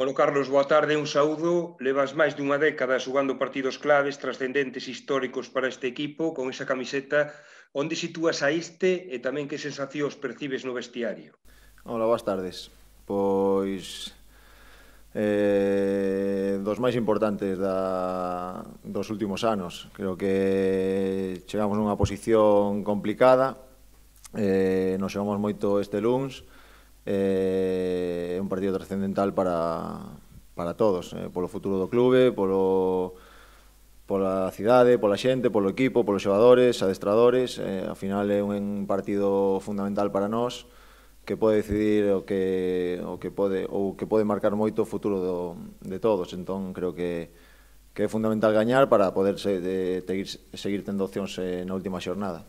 Bueno, Carlos, boa tarde, un saúdo. Levas máis dunha década xogando partidos claves, trascendentes históricos para este equipo, con esa camiseta. Onde sitúas a este e tamén que sensacións percibes no vestiario? Hola, boas tardes. Pois dos máis importantes dos últimos anos. Creo que chegamos nunha posición complicada, nos xogamos moito este luns, é un partido trascendental para todos, polo futuro do clube, pola cidade, pola xente, polo equipo, polos xogadores, adestradores. Ao final é un partido fundamental para nós, que pode decidir o que pode marcar moito o futuro de todos. Entón creo que é fundamental gañar para poder seguir tendo opcións na última xornada.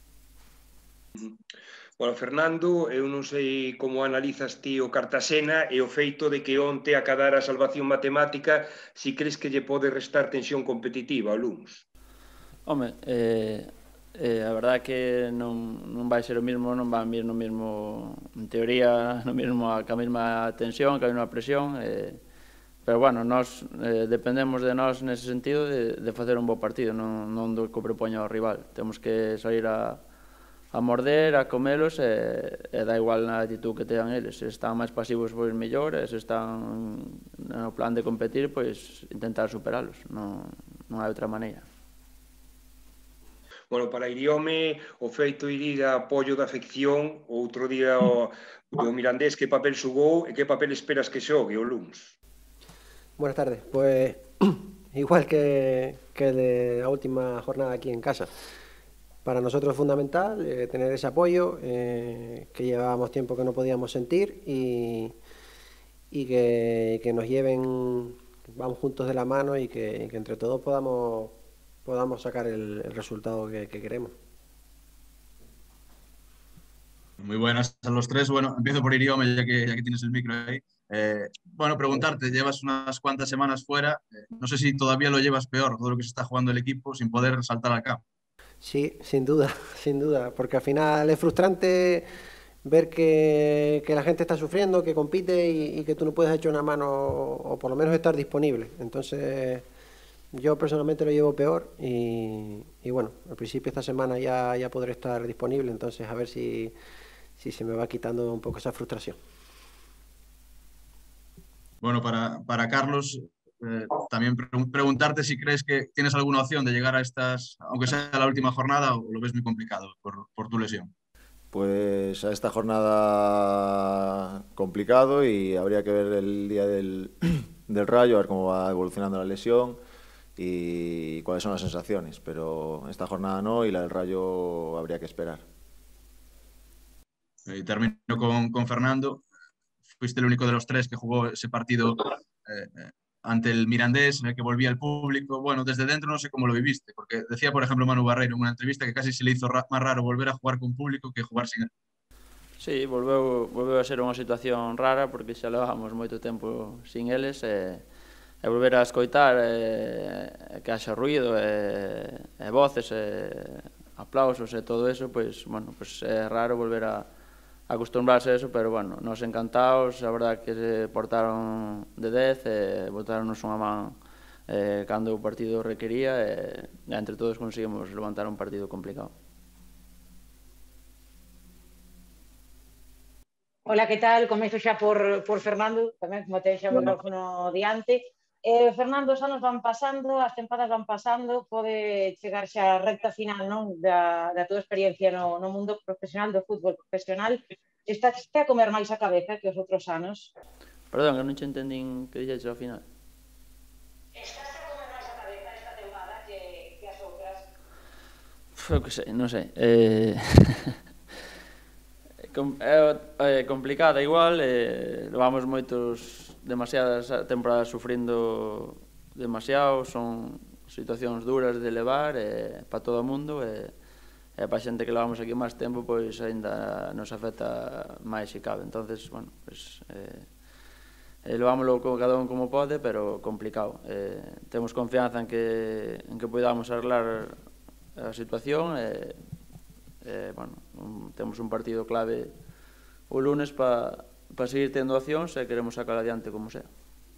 Bueno, Fernando, eu non sei como analizas ti o Cartasena e o feito de que onte acadara a salvación matemática, si crees que lle pode restar tensión competitiva ao luns. Home, a verdade é que non vai ser o mesmo, non van vir no mesmo, en teoría, no mesmo, ca mesma tensión, ca mesma presión, pero bueno, nós dependemos de nós nese sentido de facer un bo partido, non do que propoña o rival. Temos que sair a morder, a comelos, e dá igual na actitud que tean eles. Se están máis pasivos, pois mellor, e se están no plan de competir, pois intentar superalos, non hai outra maneira. Bueno, para Iriome, o feito de ir a apoio da afección, outro día o Mirandés, que papel xogou e que papel esperas que xogue o luns? Buenas tardes, pues igual que de la última jornada aquí en casa. Para nosotros es fundamental tener ese apoyo que llevábamos tiempo que no podíamos sentir y que nos lleven, vamos juntos de la mano y que entre todos podamos sacar el resultado que queremos. Muy buenas a los tres. Bueno, empiezo por Iriome, ya que tienes el micro ahí. Bueno, preguntarte, llevas unas cuantas semanas fuera, no sé si todavía lo llevas peor, todo lo que se está jugando el equipo sin poder saltar al campo. Sí, sin duda, porque al final es frustrante ver que la gente está sufriendo, que compite y que tú no puedes echar una mano o por lo menos estar disponible. Entonces yo personalmente lo llevo peor y bueno, al principio esta semana ya podré estar disponible, entonces a ver si se me va quitando un poco esa frustración. Bueno, para Carlos, también preguntarte si crees que tienes alguna opción de llegar a estas, aunque sea la última jornada, o lo ves muy complicado por tu lesión. Pues a esta jornada complicado y habría que ver el día del Rayo, a ver cómo va evolucionando la lesión y cuáles son las sensaciones, pero esta jornada no y la del Rayo habría que esperar. Y termino con Fernando. Fuiste el único de los tres que jugó ese partido ante el Mirandés, en el que volvía el público. Bueno, desde dentro no sé cómo lo viviste, porque decía, por ejemplo, Manu Barreiro en una entrevista que casi se le hizo más raro volver a jugar con público que jugar sin él. Sí, volveu a ser unha situación rara, porque xa levábamos moito tempo sin eles, e volver a escoitar que haxa ruido e voces e aplausos e todo eso, pois, bueno, pois é raro volver a acostumbrarse a eso, pero bueno, nos encantados, a verdad que se portaron de 10 e botaronnos unha man cando o partido requería e entre todos conseguimos levantar un partido complicado. Hola, que tal? Comezo xa por Fernando, tamén como ten xa o micrófono diante. Fernando, os anos van pasando, as tempadas van pasando, pode chegar xa a recta final, non, da túa experiencia no mundo profesional, do fútbol profesional. Estás a comer máis a cabeza que os outros anos? Perdón, que non che entendín que dixeches ao final. Estás a comer máis a cabeza esta tempada que as outras? Eu que sei, non sei. É complicada igual, levamos demasiadas temporadas sufrindo demasiado, son situacións duras de levar para todo o mundo e para a xente que levamos aquí máis tempo pois ainda nos afecta máis se cabe. Entonces, bueno, pois levámoslo cada un como pode, pero complicado. Temos confianza en que podamos arreglar a situación bueno, temos un partido clave o lunes para seguir tendo opcións e queremos sacar adiante como sea.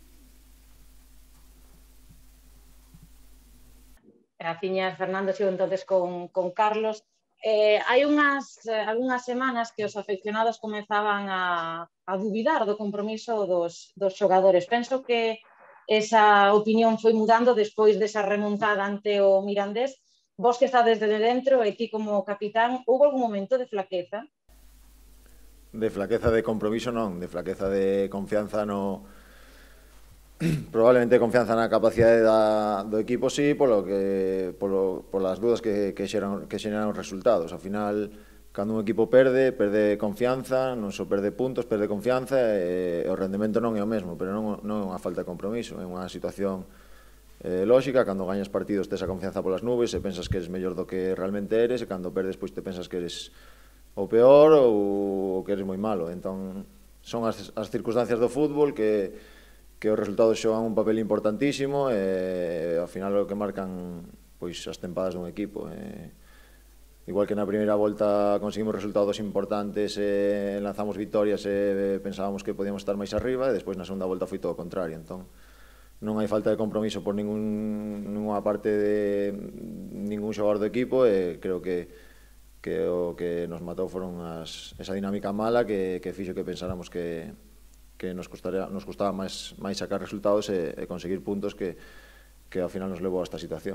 Graciñas, Fernando. Sigo entonces con Carlos. Hai algunhas semanas que os afeccionados comezaban a dubidar do compromiso dos xogadores. Penso que esa opinión foi mudando despois desa remontada ante o Mirandés. Vos que estades desde dentro e ti como capitán, houve algún momento de flaqueza? De flaqueza de compromiso non, de flaqueza de confianza no... Probablemente confianza na capacidade do equipo sí, por las dudas que xeran os resultados. Ao final, cando un equipo perde confianza, non só perde puntos, perde confianza, e o rendemento non é o mesmo, pero non é unha falta de compromiso, é unha situación lógica. Cando gañas partidos tes a confianza polas nubes e pensas que eres mellor do que realmente eres, e cando perdes pois te pensas que eres o peor ou que eres moi malo. Entón, son as circunstancias do fútbol que os resultados xogan un papel importantísimo e ao final o que marcan pois as tempadas dun equipo. Igual que na primeira volta conseguimos resultados importantes e lanzamos victorias e pensábamos que podíamos estar máis arriba, e despois na segunda volta foi todo o contrario. Entón, non hai falta de compromiso por ninguna parte de ningún xogador do equipo, e creo que o que nos matou foron esa dinámica mala que fixo que pensáramos que nos custaba máis sacar resultados e conseguir puntos que ao final nos levou a esta situación.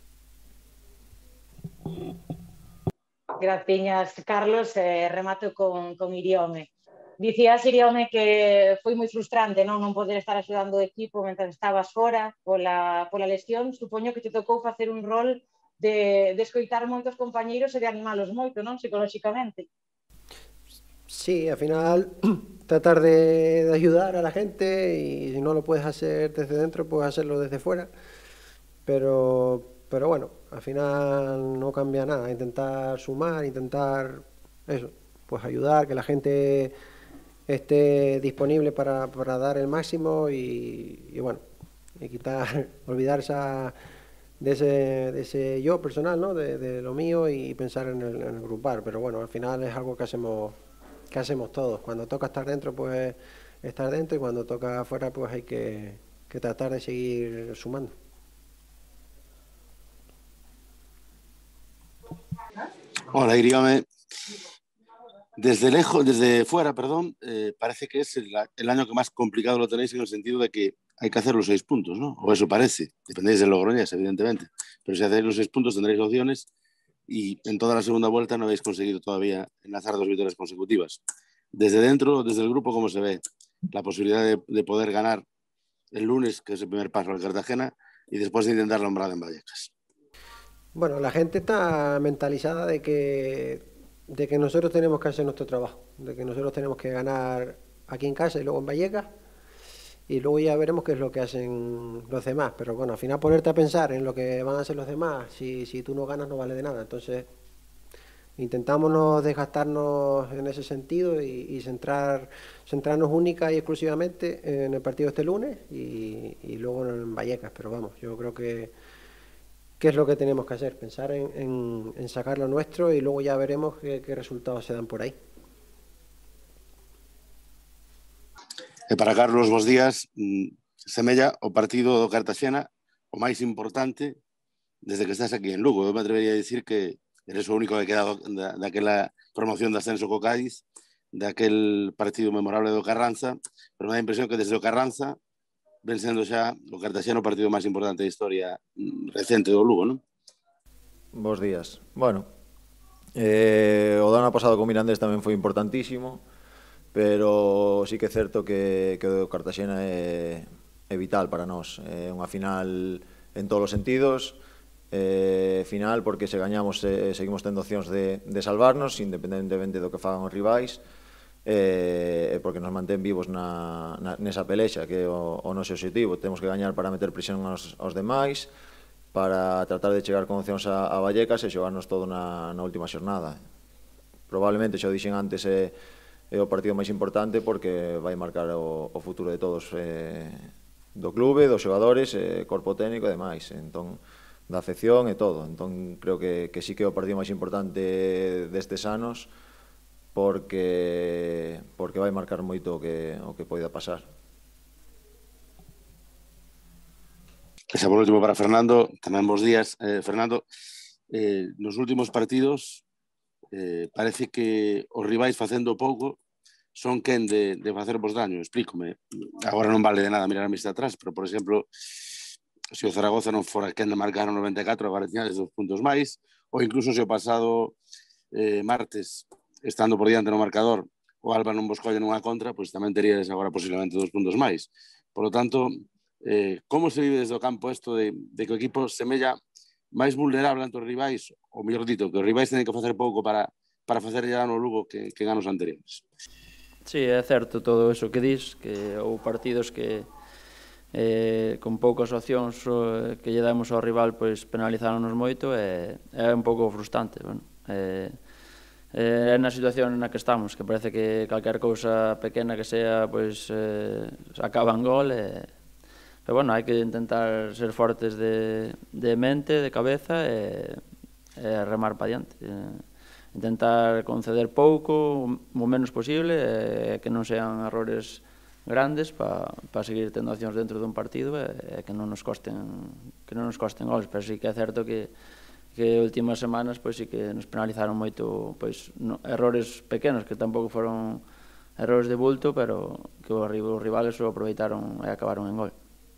Graciñas, Carlos. Remato con Iriome. Dicías, Iriome, que foi moi frustrante non poder estar axudando o equipo mentre estabas fora pola lesión. Supoño que te tocou facer un rol de escoitar moitos compañeiros e de animalos moito, non, psicolóxicamente. Sí, al final tratar de ayudar a la gente, y si no lo puedes hacer desde dentro, puedes hacerlo desde fuera, pero bueno, al final no cambia nada. Intentar sumar, intentar eso, pues ayudar, que la gente esté disponible para dar el máximo, y bueno, y olvidar de ese yo personal, ¿no? De lo mío, y pensar en el grupal. Pero bueno, al final es algo que hacemos todos. Cuando toca estar dentro, pues estar dentro, y cuando toca afuera, pues hay que tratar de seguir sumando. Hola, Iriome. Desde fuera, parece que es el año que más complicado lo tenéis, en el sentido de que hay que hacer los 6 puntos, ¿no? O eso parece. Dependéis del Logroñés, evidentemente. Pero si hacéis los 6 puntos tendréis opciones, y en toda la segunda vuelta no habéis conseguido todavía enlazar 2 victorias consecutivas. Desde dentro, desde el grupo, ¿cómo se ve la posibilidad de poder ganar el lunes, que es el primer paso al Cartagena, y después de intentar la hombrada en Vallecas? Bueno, la gente está mentalizada de que nosotros tenemos que hacer nuestro trabajo, de que nosotros tenemos que ganar aquí en casa y luego en Vallecas, y luego ya veremos qué es lo que hacen los demás. Pero bueno, al final ponerte a pensar en lo que van a hacer los demás, si tú no ganas, no vale de nada. Entonces intentamos no desgastarnos en ese sentido, y centrarnos única y exclusivamente en el partido este lunes, y luego en Vallecas. Pero vamos, yo creo que es lo que tenemos que hacer, pensar en sacar lo nuestro, y luego ya veremos qué resultados se dan por ahí. Para Carlos, bos días. Semella o partido do Cartagena o máis importante desde que estás aquí en Lugo. Eu me atrevería a dicir que eres o único que queda daquela promoción de ascenso co Cádiz, daquel partido memorable do Carranza, pero me dá a impresión que desde o Carranza ven sendo xa o Cartagena o partido máis importante da historia recente do Lugo, non? Bos días. Bueno, o do ano pasado con Mirandés tamén foi importantísimo, pero sí que é certo que o Cartagena é vital para nós. É unha final en todos os sentidos, final porque se gañamos seguimos tendo opcións de salvarnos, independentemente do que fagan os rivais, porque nos mantén vivos nesa pelexa, que é o noso objetivo. Temos que gañar para meter presión aos demais, para tratar de chegar con opcións a Vallecas e xogarnos todo na última xornada. Probablemente, xa o dixen antes, é o partido máis importante, porque vai marcar o futuro de todos, do clube, dos xogadores, corpo técnico e demais, entón, da afección e todo. Entón, creo que sí que é o partido máis importante destes anos, porque vai marcar moito o que poida pasar. E xa por último para Fernando, tamén bons días. Fernando, nos últimos partidos parece que os rivais facendo pouco son quen de facervos daño, explícome. Agora non vale de nada mirar a mesa atrás, pero, por exemplo, se o Zaragoza non fora quen de marcar o 94, agora tiñades 2 puntos máis, ou incluso se o pasado martes, estando por diante no marcador, o Alba non vos colle nunha contra, pois tamén teríades agora posiblemente 2 puntos máis. Por lo tanto, como se vive desde o campo isto de que o equipo semella máis vulnerable ante os rivais, ou mellor dito, que os rivais teñen que facer pouco para facer dano ao Lugo que en anos anteriores? Sí, é certo todo iso que dis, que houve partidos que con poucas opcións que lle damos ao rival pois penalizáronos moito e é un pouco frustrante. Bueno, é na situación na que estamos, que parece que calquer cousa pequena que sea pois acaba en gol pero bueno, hai que intentar ser fortes de mente, de cabeza e remar para diante. Intentar conceder pouco, o menos posible, e que non sean errores grandes para seguir tendo opcións dentro dun partido e que non nos costen gols, pero sí que é certo que últimas semanas pois sí que nos penalizaron moito pois errores pequenos que tampouco foron errores de bulto, pero que os rivales o aproveitaron e acabaron en gol.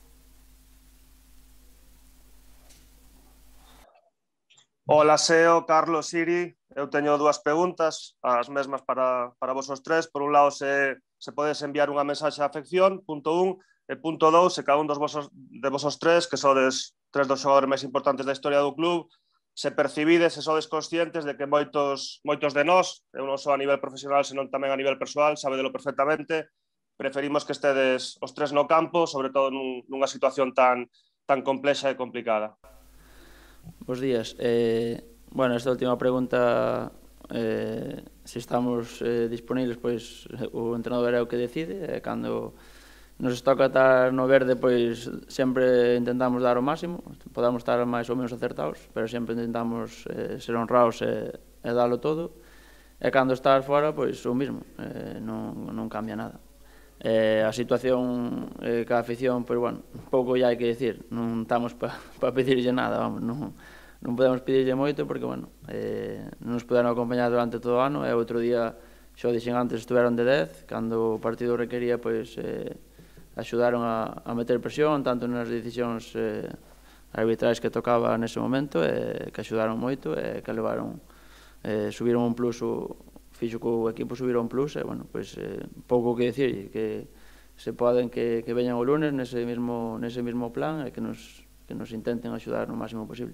Ola, Seo, Carlos, Siri. Eu teño dúas preguntas, as mesmas para vos os tres. Por un lado, se podes enviar unha mensaxe á afección, punto 1, e punto 2, se cada un de vos os tres, que sodes tres dos xogadores máis importantes da historia do club, se percibides e sodes conscientes de que moitos de nós, eu non só a nivel profesional, senón tamén a nivel persoal, sabedelo perfectamente, preferimos que estedes os tres no campo, sobre todo nunha situación tan complexa e complicada. Bos días. Bueno, esta última pregunta, se estamos disponibles, pois o entrenador é o que decide, e cando nos toca estar no verde, pois sempre intentamos dar o máximo, podamos estar máis ou menos acertados, pero sempre intentamos ser honrados e dalo todo, e cando estar fora, pois o mismo, non cambia nada. A situación que a afición, pois bueno, pouco ya hai que decir, non estamos para pedirlle nada, vamos, non podemos pedirlle moito porque, bueno, non nos puderon acompañar durante todo o ano e outro día, xo dixen antes, estuveron de 10, cando o partido requería, pois axudaron a meter presión, tanto nas decisións arbitrais que tocaba nese momento, que axudaron moito e que levaron, subiron un plus, fixo que o equipo subira un plus e, bueno, pois pouco que dicir, que se poden que veñan o lunes nese mismo plan e que nos intenten axudar no máximo posible.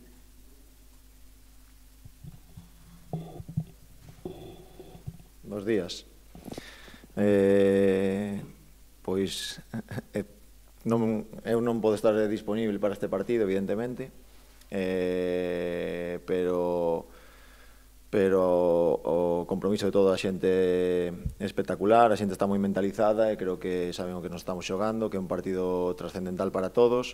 Bos días. Pois eu non podo estar disponible para este partido, evidentemente, pero o compromiso de toda a xente é espectacular, a xente está moi mentalizada e creo que saben o que nos estamos xogando, que é un partido trascendental para todos.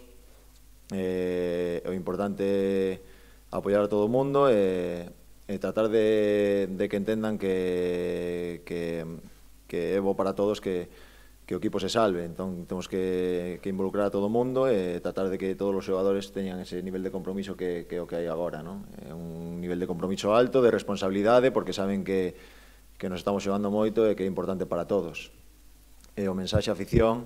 O importante é apoiar a todo o mundo e tratar de que entendan que é bo para todos que o equipo se salve. Entón, temos que involucrar a todo o mundo e tratar de que todos os xogadores teñan ese nivel de compromiso que o que hai agora, non? É un nivel de compromiso alto, de responsabilidade, porque saben que nos estamos xogando moito e que é importante para todos. E o mensaxe a afición,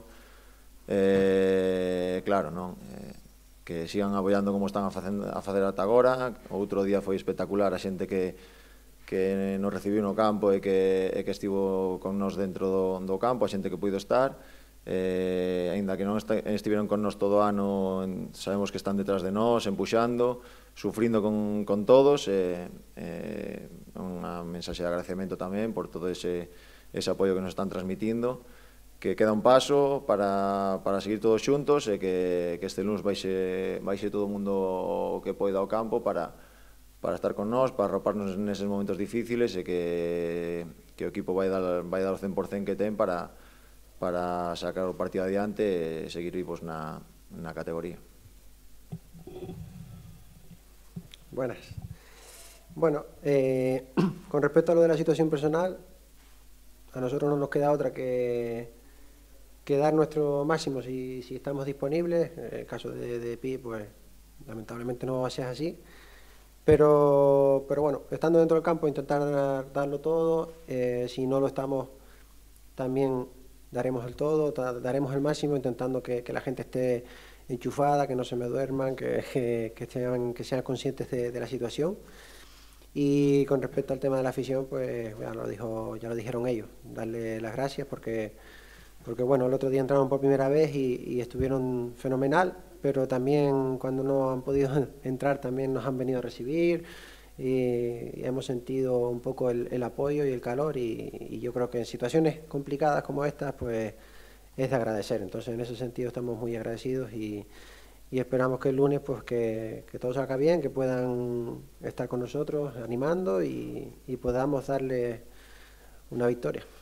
claro, non? Que sigan apoiando como están a facer ata agora. O outro día foi espectacular a xente que nos recibiu no campo e que estivo con nos dentro do campo, a xente que puido estar, aínda que non estiveron con nos todo o ano, sabemos que están detrás de nós, empuxando, sufrindo con todos, unha mensaxe de agradecemento tamén por todo ese apoio que nos están transmitindo, que queda un paso para seguir todos xuntos e que este lunes vaixe todo o mundo o que poida ao campo para estar con nós, para arroparnos neses momentos difíciles e que o equipo vai dar o 100% que ten para sacar o partido adiante e seguir vivos na categoría. Buenas. Bueno, con respecto a lo de la situación personal, a nosotros no nos queda otra que dar nuestro máximo si estamos disponibles. En el caso de Pi, pues lamentablemente no va a ser así. Pero bueno, estando dentro del campo, intentar darlo todo. Si no lo estamos, también daremos el todo, daremos el máximo, intentando que la gente esté enchufada, que no se me duerman, que sean conscientes de la situación. Y con respecto al tema de la afición, pues ya lo dijeron ellos, darle las gracias porque bueno, el otro día entraron por primera vez y estuvieron fenomenal, pero también cuando no han podido entrar también nos han venido a recibir y hemos sentido un poco el apoyo y el calor y yo creo que en situaciones complicadas como estas, pues es de agradecer. Entonces, en ese sentido estamos muy agradecidos y esperamos que el lunes pues que todo salga bien, que puedan estar con nosotros animando y podamos darle una victoria.